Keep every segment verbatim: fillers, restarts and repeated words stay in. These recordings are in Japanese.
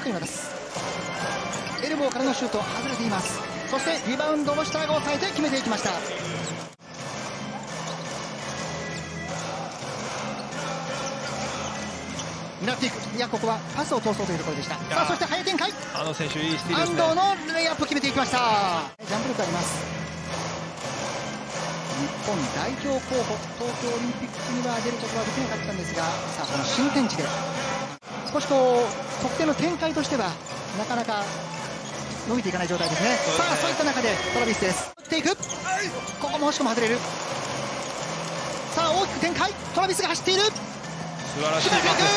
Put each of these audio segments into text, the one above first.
クに渡す。エルボーからのシュート外れています。そしてリバウンドをシュターが抑えて決めていきました。狙っていく。いや、ここはパスを通そうというところでした。さあ、そして速い展開。 あの選手いいスティールですね。 安藤のレイアップ決めていきました。ジャンプ力あります。日本代表候補、東京オリンピックには出ることはできなかったんですが、さあこの新天地で少しこう得点の展開としてはなかなか伸びていかない状態ですね。さあそういった中でトラビスです。打っていく。ここも惜しくも外れる。さあ大きく展開。トラビスが走っている。 素晴らしいパスですね。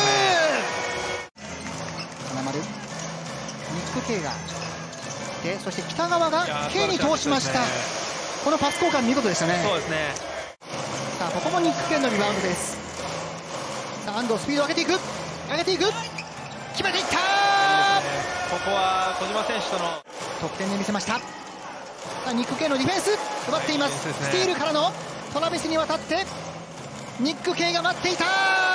金丸、ニック・ケイがで、そして北川が K に通しました。このパス交換見事でしたね。 そうですね。 さあここもニック・ケイのリバウンドです。さあ安藤スピードを上げていく。上げていく。決めていった。 ここは小島選手との得点で見せました。さあニック・ケイのディフェンス奪っています。 はい、 スティールからのトラビスに渡ってニック・ケイが待っていた。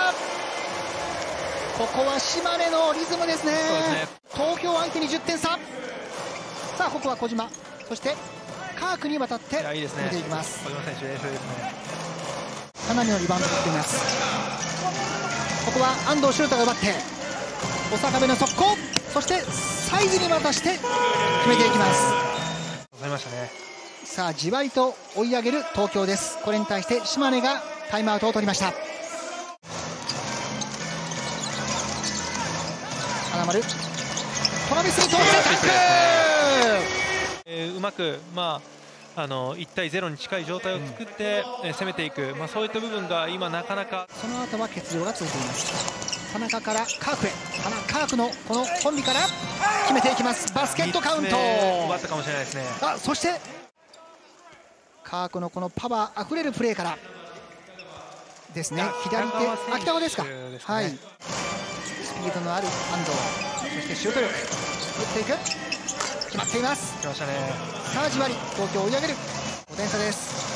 ここは島根のリズムですね。 そうですね。 東京相手にじゅってん差。さあここは小島、そしてカークに渡って決めていきます。 小島選手冷静ですね。 かなりのリバウンドを取っています。ここは安藤シュートが奪って小坂部の速攻、そしてサイズに渡して決めていきます。 わかりましたね。 さあじわりと追い上げる東京です。これに対して島根がタイムアウトを取りました。金丸、トラビスに通してタックル、 えー、うまく、まあ、あのいち対ゼロに近い状態を作って、うん、えー、攻めていく、まあ、そういった部分が今なかなか。 その後は欠場が続いています。田中からカークへ、カークのこのコンビから決めていきます。バスケットカウント奪ったかもしれないですね。 あ、そしてカークのこのパワーあふれるプレーからですね。左手、秋田ですか、ね、はい、スピードのある安藤、そしてシュート力、打っていく、決まっています。 来ましたね。 さあじわり東京追い上げる、ごてん差です。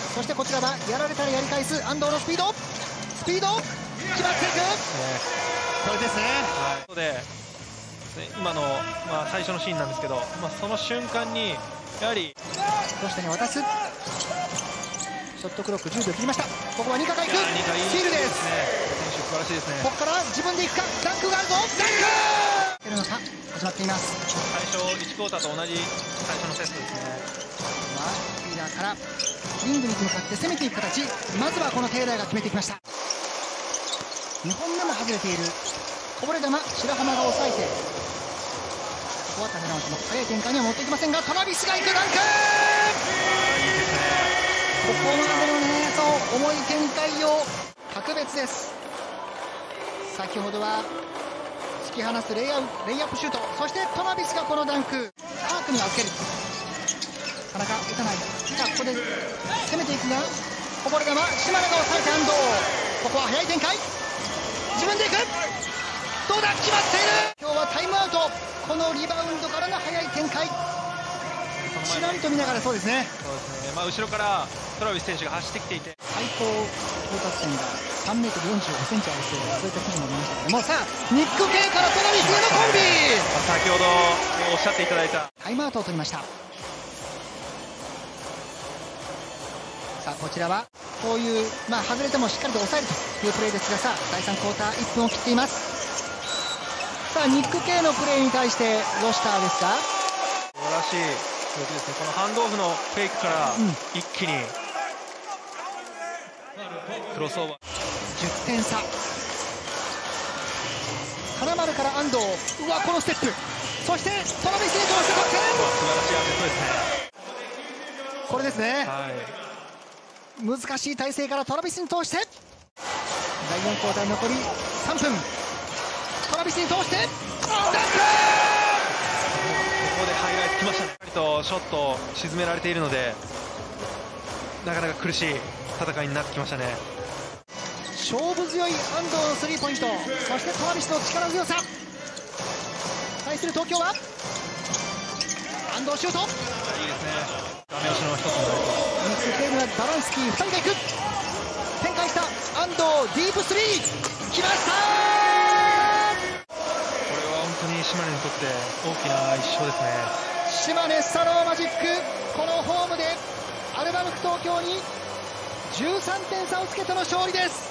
そしてこちらはやられたらやり返す安藤のスピード、スピード決まっていく、ね、これですね。 はい、で今の、まあ、最初のシーンなんですけど、まあ、その瞬間にやはりどうしてに渡す。ショットクロックじゅうびょう切りました。ここはニカが行く。スティールです。 選手素晴らしいですね。 ここから自分で行くか。ダンクがあるぞ。ダンク出るのか。始まっています。 最初いちクォーターと同じ最初のセットですね。 リーダーからリングに向かって攻めていく形。まずはこのテイラーが決めてきました。にほんめも外れている。こぼれ球、白浜が抑えて、ここは立て直します。速い展開には持っていきませんが、トラビスが行く。ダンク、 いいですね。 ここまでのね、そう重い展開を格別です。先ほどは突き放すレイアウレイアップシュート、そしてトラビスがこのダンク、カークに預ける。田中打たない。さあここで攻めていくが、こぼれ球、島根が抑えて安藤。ここは速い展開、自分でいく。どうだ、決まっている。今日はタイムアウト。このリバウンドからの速い展開、ちらりと見ながら、そうですね。 そうですね。まあ後ろからトラビス選手が走ってきていて、 最高到達点がさんメートルよんじゅうごセンチあるという、そういった記事も見ましたけども、さあニック・ケイからトラビスへのコンビ。 先ほどおっしゃっていただいたタイムアウトを取りました。さあこちらはこういう、まあ、外れてもしっかりと抑えるというプレーですが、さあだいさんクォーターいっぷんを切っています。さあニック・ケイのプレーに対してロシターですか。 素晴らしい動きですね。このハンドオフのフェイクから一気にクロスオーバー、 じゅってん差。金丸から安藤、うわこのステップ、そしてトラビスに通して得点。 素晴らしいアシストですね。 これですね、 はい、 難しい体勢からトラビスに通して、だいよんクォーター残りさんぷん、トラビスに通してダンク。 ここでハイライトきましたね。しっかりとショットを沈められているので、なかなか苦しい戦いになってきましたね。 勝負強い安藤のスリーポイント、そしてトラビスの力強さ。対する東京は安藤シュート、いいですね。ダメ押しの一つになるとニック・ケイにはバランスキーふたりがいく。展開した安藤、ディープスリー決ました。 これは本当当に島根にとって大きな一勝ですね。 島根スサローマジック、このホームでアルバルク東京にじゅうさんてん差をつけての勝利です。